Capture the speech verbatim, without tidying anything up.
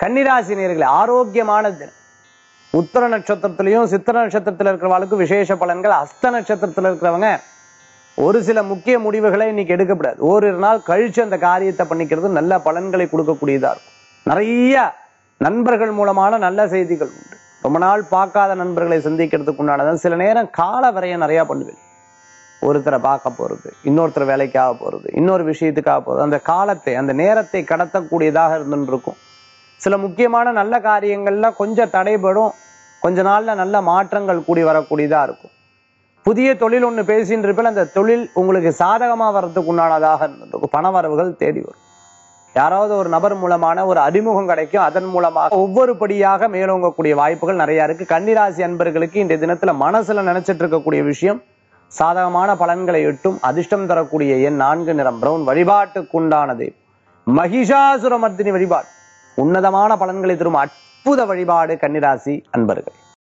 கன்னிராசி நேயர்களே, ஆரோக்கியமான தினம். உத்தர நட்சத்திரத்திலையும் சித்திர நட்சத்திரத்தில் இருக்கிறவங்களுக்கு விசேஷ பலன்கள். அஸ்த நட்சத்திரத்தில் இருக்கிறவங்க ஒரு சில முக்கிய முடிவுகளை இன்னைக்கு எடுக்கப்படாது. ஓரிரு நாள் கழிச்சு அந்த காரியத்தை பண்ணிக்கிறது நல்ல பலன்களை கொடுக்கக்கூடியதா இருக்கும். நிறைய நண்பர்கள் மூலமான நல்ல செய்திகள் உண்டு. ரொம்ப நாள் பார்க்காத நண்பர்களை சந்திக்கிறதுக்கு உண்டானதான். சில நேரம் கால வரைய நிறைய பண்ணுவேன். ஒருத்தரை பார்க்க போறது, இன்னொருத்தர் வேலைக்காக போறது, இன்னொரு விஷயத்துக்காக போறது, அந்த காலத்தை அந்த நேரத்தை கடத்தக்கூடியதாக இருந்துட்டு இருக்கும். சில முக்கியமான நல்ல காரியங்கள்ல கொஞ்சம் தடைபடும். கொஞ்ச நாள்ல நல்ல மாற்றங்கள் கூடி வரக்கூடியதா இருக்கும். புதிய தொழில் ஒண்ணு பேசின்னு இருப்பேன், அந்த தொழில் உங்களுக்கு சாதகமா வர்றதுக்கு உண்டானதாக இருந்திருக்கும். பண வரவுகள் தேடி வரும். யாராவது ஒரு நபர் மூலமான ஒரு அறிமுகம் கிடைக்கும். அதன் மூலமாக ஒவ்வொரு படியாக மேலோங்கக்கூடிய வாய்ப்புகள் நிறைய இருக்கு. கன்னிராசி அன்பர்களுக்கு இன்றைய தினத்துல மனசுல நினைச்சிட்டு இருக்கக்கூடிய விஷயம் சாதகமான பலன்களை எட்டும். அதிர்ஷ்டம் தரக்கூடிய எண் நான்கு, நிறம் பிரவுன். வழிபாட்டுக்குண்டானது மகிஷாசுரமர்த்தினி வழிபாடு. உன்னதமான பலன்களை தரும் அற்புத வழிபாடு கன்னிராசி அன்பர்கள்.